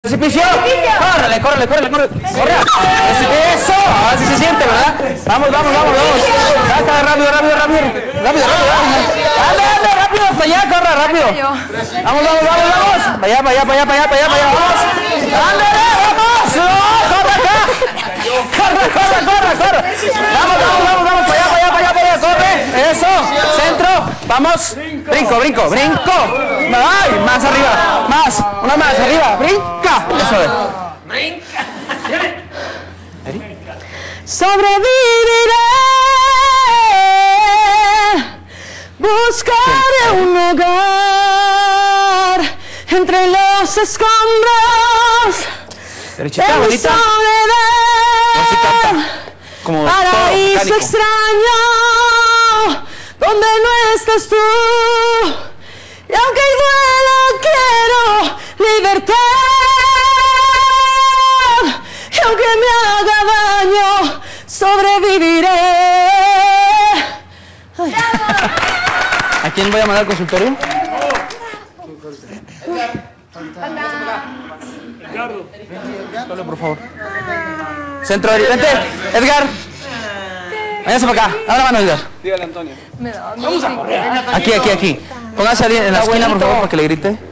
¡Precipicio! ¡Córrele, córrele, córrele, córrele! ¡Corre! ¡Eso! Ahora sí se siente, ¿verdad? Vamos, vamos, vamos, vamos. Saca, rápido, rápido, rápido. Rápido, rápido, ¡ande, ande, rápido! ¡Para allá, corre, rápido! ¡Vamos, vamos, vamos, vamos! ¡Para allá, para allá, para allá, para allá, para allá, para allá! ¡Vamos! ¡Ándale, vamos! ¡No, corre acá! ¡Corre, corre, corre, corre! ¡Vamos, vamos, vamos, vamos! ¡Para allá, para allá, para allá, para allá! ¡Corre! ¡Eso! ¡Centro! ¡Vamos! ¡Brinco, brinco, brinco! ¡Ay! ¡Más arriba! ¡Más! ¡Una más arriba! ¡Brinca! Eso es. ¡Brinca! Sobreviviré, buscaré un hogar entre los escombros Derechita, de mi bonita. soledad, Como paraíso extraño donde no estás tú, y aunque duela quiero libertad, y aunque me haga daño sobreviviré. Ay. ¿A quién voy a mandar al consultorio? Solo, por favor. Centro, vente, Edgar. Váyase para acá. Ahora mano, Edgar. Dígale, Antonio. Vamos a correr. Aquí, aquí, aquí. Póngase en la esquina, por favor, para que le grite.